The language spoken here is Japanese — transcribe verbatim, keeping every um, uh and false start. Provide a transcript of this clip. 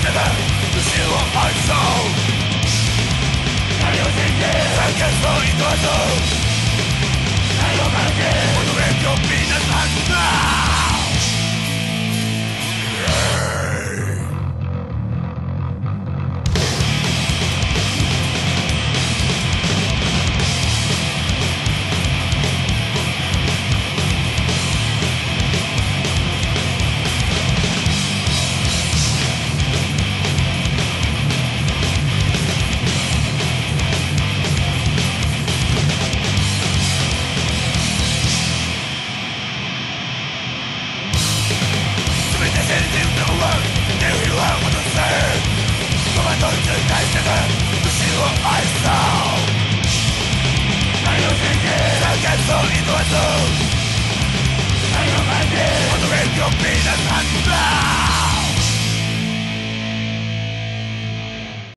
たが復讐を愛そう何を信じ先そういとわそう何を感じ求め今日みんなのはずだBe the thunder